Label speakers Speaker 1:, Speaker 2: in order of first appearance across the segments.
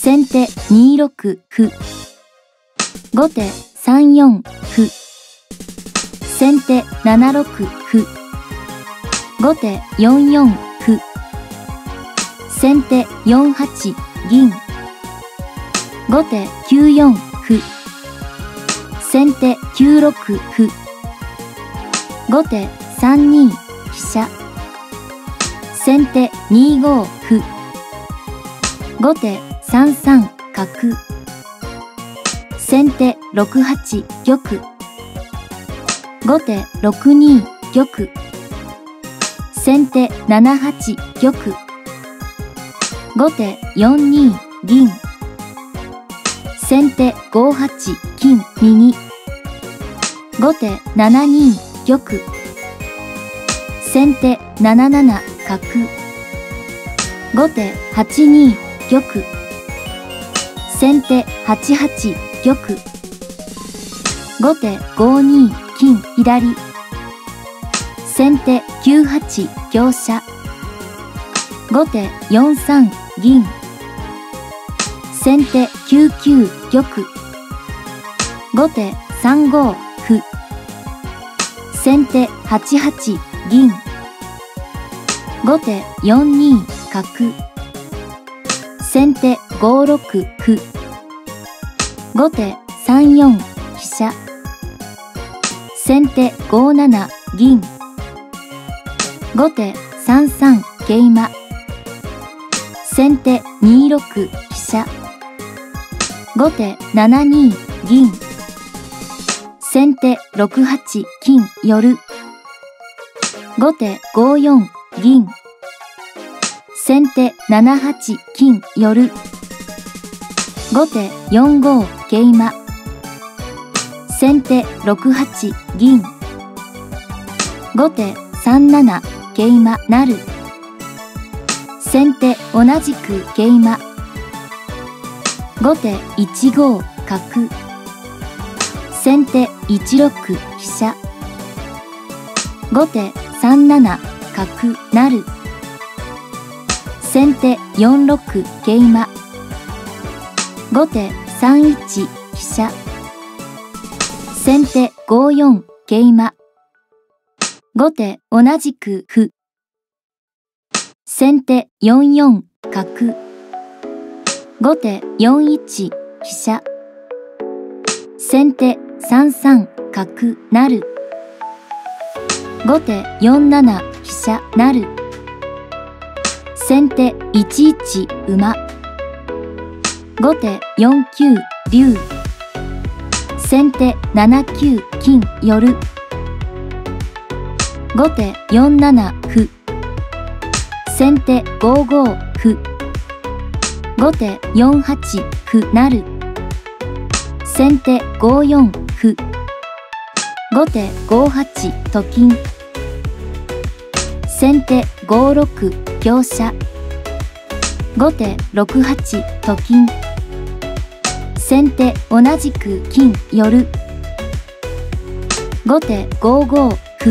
Speaker 1: 先手2六歩。後手3四歩。先手7六歩。後手4四歩。先手4八銀。後手9四歩。先手9六歩。後手3二飛車。先手2五歩。後手3三角。先手6八玉。後手6二玉。先手7八玉。後手4二銀。先手5八金右。後手7二玉。先手7七角。後手8二玉。先手8八玉。後手5二金左。先手9八香車。後手4三銀。先手9九玉。後手3五歩。先手8八銀。後手4二角。先手5六歩。後手3四飛車。先手5七銀。後手3三桂馬。先手2六飛車。後手7二銀。先手6八金寄。後手5四銀。先手7八金寄。後手4五桂馬。先手6八銀。後手3七桂馬成。先手同じく桂馬。後手1五角。先手1六飛車。後手3七角成。先手4六桂馬。後手3一飛車。先手5四桂馬。後手同じく歩。先手4四角。後手4一飛車。先手3三角成。後手4七飛車成。先手1一馬。後手4九竜。先手7九金寄。後手4七歩。先手5五歩。後手4八歩成。先手5四歩。後手5八と金。先手5六香車。後手6八と金。先手同じく金寄。後手5五歩。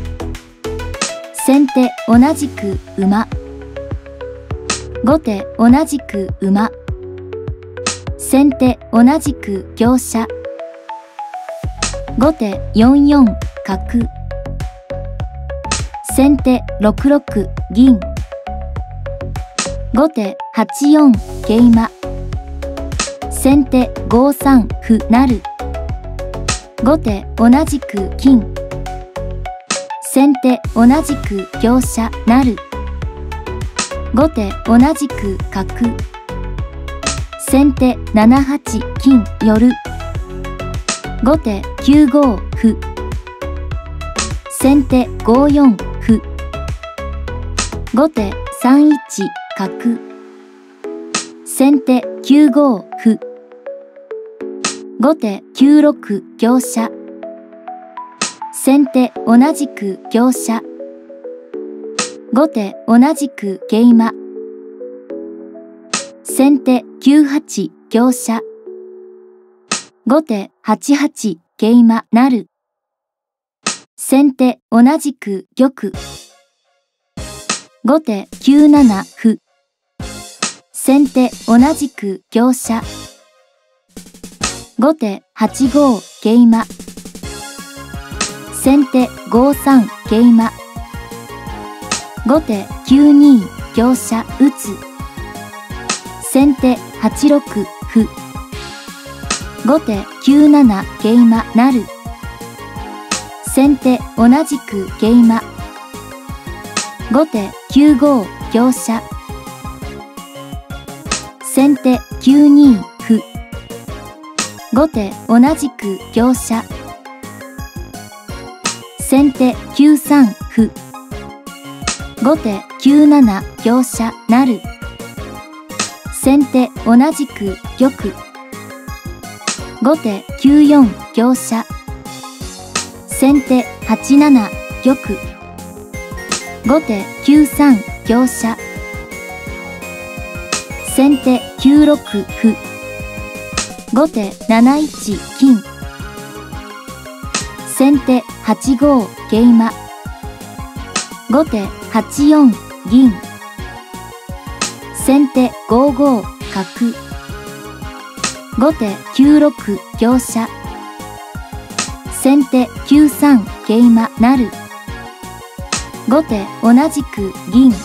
Speaker 1: 先手同じく馬。後手同じく馬。先手同じく香車。後手4四角。先手6六銀。後手8四桂馬。先手5三歩成。後手同じく金。先手同じく香車成。後手同じく角。先手7八金寄。後手9五歩。先手5四歩。後手3一角。先手9五歩。後手9六香車。先手同じく香車。後手同じく桂馬。先手9八香車。後手8八桂馬成。先手同じく玉。後手9七歩。 先手同じく香車。後手8五桂馬。先手5三桂馬。後手9二香車打つ。先手8六歩。後手9七桂馬成。先手同じく桂馬。後手9五香車。先手9二歩。後手同じく香車。先手9三歩。後手9七香車成。先手同じく玉。後手9四香車。先手8七玉。後手9三香車。先手9六歩。後手7一金。先手8五桂馬。後手8四銀。先手5五角。後手9六香車。先手9三桂馬成。後手同じく銀。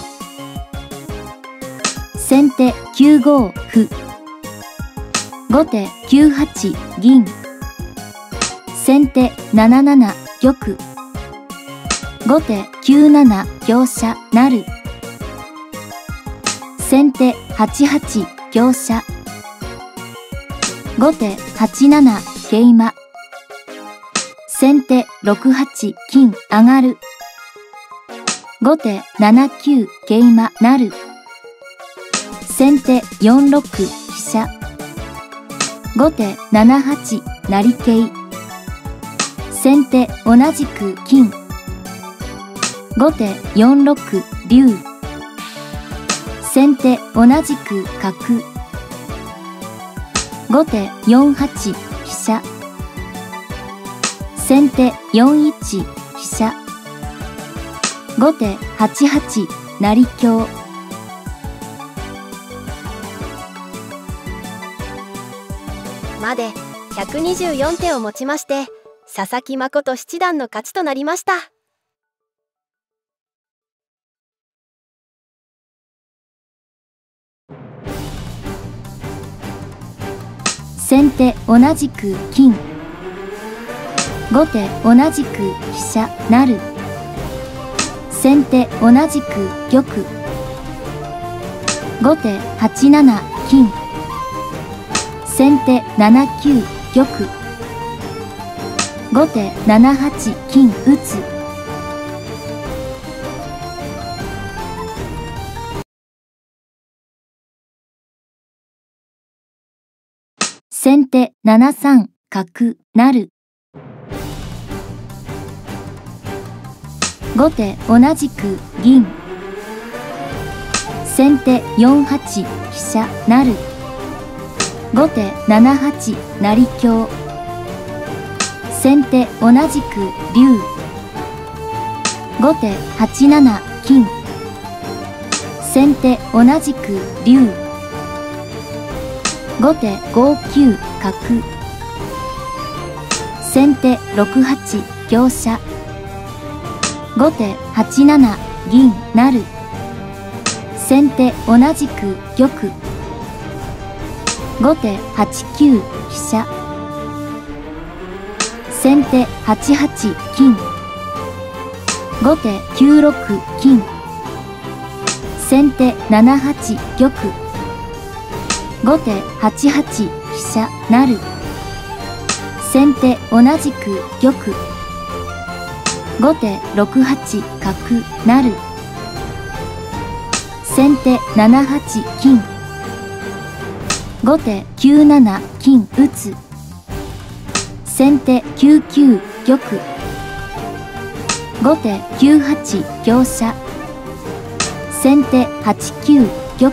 Speaker 1: 先手9五歩。後手9八銀。先手7七玉。後手9七香車成。先手8八香車。後手8七桂馬。先手6八金上がる。後手7九桂馬成。先手4六飛車。後手7八成桂。先手同じく金。後手4六竜。先手同じく角。後手4八飛車。先手4一飛車。後手8八成香。
Speaker 2: まで124手をもちまして佐々木誠七段の勝ちとなりました。
Speaker 1: 先手同じく金。後手同じく飛車成。先手同じく玉。後手8七金。先手7九玉。後手7八金打つ。先手7三角成。後手同じく銀。先手4八飛車成。後手7八成香。先手同じく竜。後手8七金。先手同じく竜。後手5九角。先手6八香車。後手8七銀成。先手同じく玉。後手8九飛車。先手8八金。後手9六金。先手7八玉。後手8八飛車成。先手同じく玉。後手6八角成。先手7八金。後手9七金打つ。先手9九玉。後手9八香車。先手8九玉。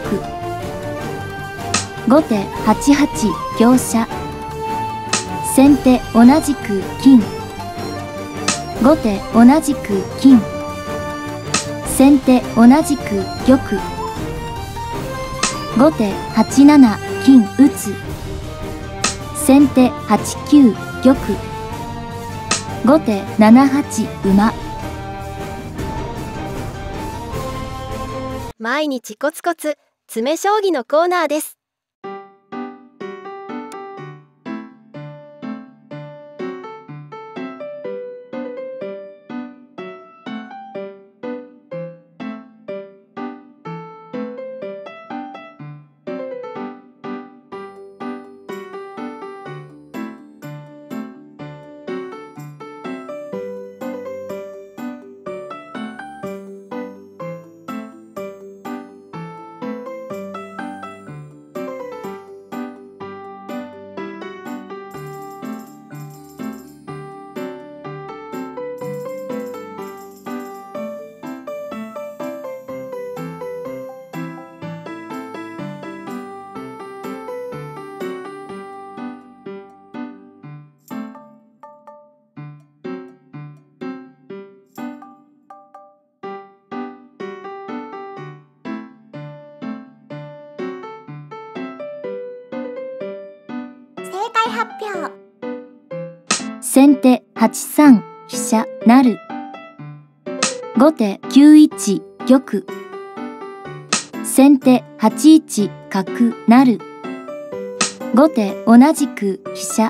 Speaker 1: 後手8八香車。先手同じく金。後手同じく金。先手同じく玉。 後手8七金打つ。先手8九玉。後手7八馬。
Speaker 2: 毎日コツコツ詰め将棋のコーナーです。
Speaker 3: 正解発表。
Speaker 1: 先手8三飛車成。後手9一玉。先手8一角成。後手同じく飛車。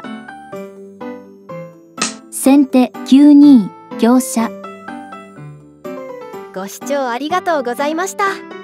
Speaker 1: 先手9二香車。
Speaker 2: ご視聴ありがとうございました。